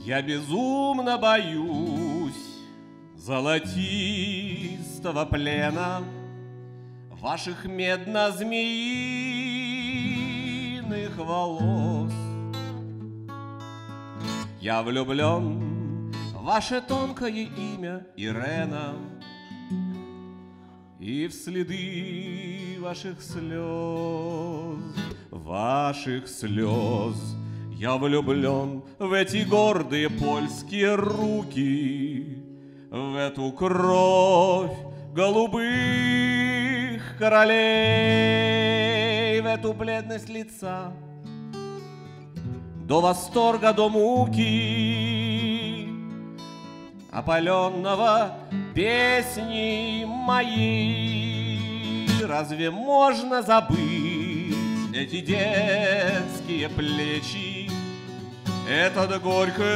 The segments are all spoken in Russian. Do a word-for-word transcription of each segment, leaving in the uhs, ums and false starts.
Я безумно боюсь золотистого плена ваших медно-змеиных волос. Я влюблен в ваше тонкое имя Ирена и в следы ваших слез, ваших слез. Я влюблен в эти гордые польские руки, в эту кровь голубых королей, в эту бледность лица, до восторга, до муки, опаленного песней моей. Разве можно забыть эти детские плечи, этот горько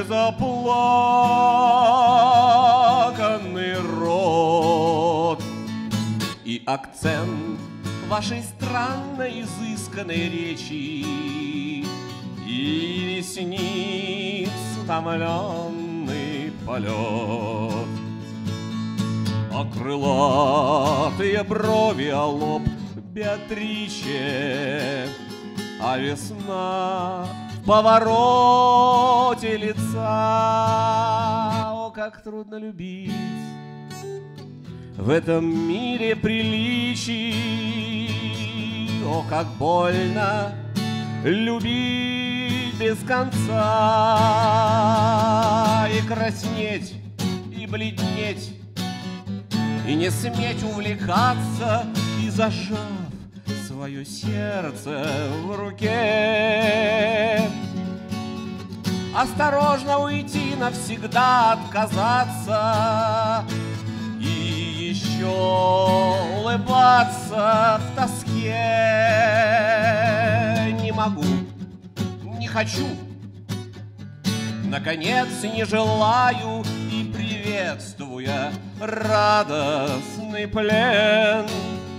заплаканный рот и акцент вашей странной изысканной речи и ресниц утомленный полет? А крылатые брови, а лоб Беатриче, а весна в повороте лица. О, как трудно любить в этом мире приличий, о, как больно любить без конца, и краснеть, и бледнеть, и не сметь увлекаться, и зажав свое сердце в руке, осторожно уйти, навсегда отказаться и еще улыбаться в тоске. Не могу, не хочу, наконец не желаю, и приветствуя радостный плен,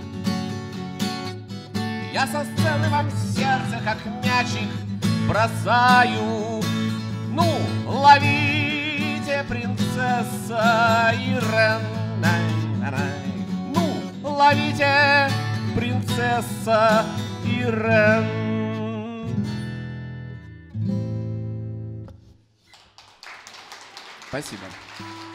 я со сцены вам сердце, как мячик, бросаю. Ну, ловите, принцесса Ирен. Ну, ловите, принцесса Ирен. Спасибо.